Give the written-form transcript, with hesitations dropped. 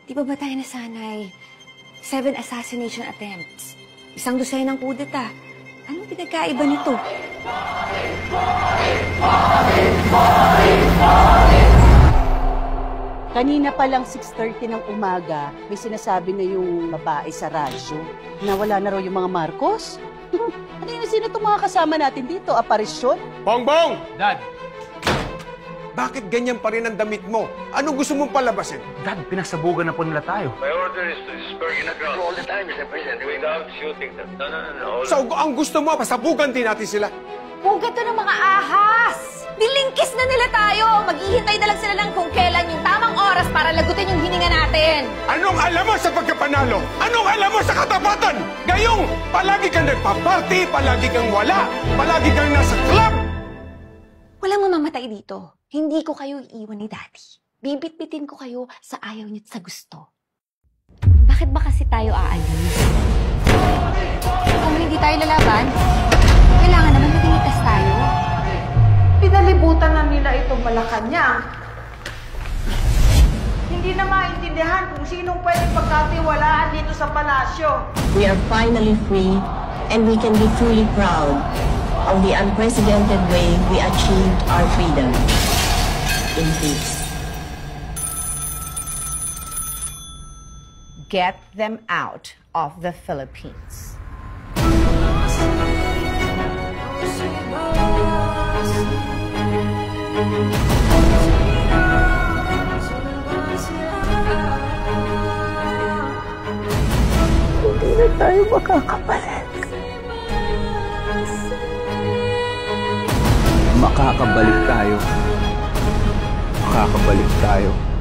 Di ba tayo nasanay? 7 assassination attempts. 1 dosenang kudeta. Anong pinagkaiba nito? Kanina pa lang 6:30 ng umaga, may sinasabi na yung babae sa radyo na wala na raw yung mga Marcos. Sino itong mga kasama natin dito? Aparisyon? Bongbong! Dad! Bakit ganyan pa rin ang damit mo? Ano gusto mong palabasin? Dad, pinasabugan na po nila tayo. My order is to disperse in the ground all the time, Mr. President, without shooting them. No. So, ang gusto mo, pasabugan din natin sila. Pugat to ng mga ahas! Dilingkis na nila tayo! Maghihintay na lang sila ng kung kailan yung tamang oras para lagutin yung hininga natin! Anong alam mo sa pagkapanalo? Anong alam mo sa katapatan? Gayong, palagi kang nagpa-party, palagi kang wala, palagi kang nasa club! Walang mamamatay dito. Hindi ko kayo iiwan ni Daddy. Bibit-bitin ko kayo sa ayaw niyo at sa gusto. Bakit ba kasi tayo aalis? Kung hindi tayo lalaban, kailangan naman matinitas tayo. Pinalibutan na nila itong Malacanang. Hindi na maintindihan kung sinong pwedeng pagkatiwalaan dito sa palasyo. We are finally free and we can be truly proud of the unprecedented way we achieved our freedom in peace. Get them out of the Philippines. Hindi na tayo makakapalit. Makakabalik tayo. Makakabalik tayo.